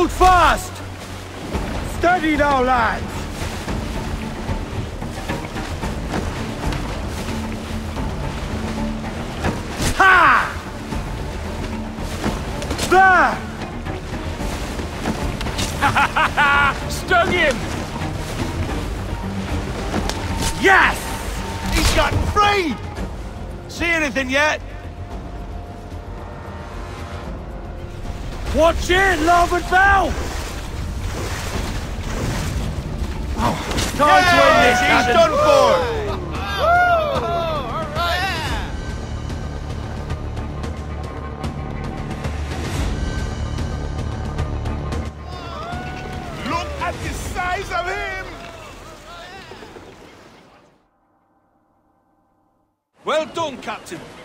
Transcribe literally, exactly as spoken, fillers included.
Hold fast! Steady now, lads! Ha! There! Ha ha ha ha! Stung him! Yes! He's gotten free! See anything yet? Watch it, larboard bow! Oh, time to end this, He's Adam. done for! Look at the size of him! Well done, Captain.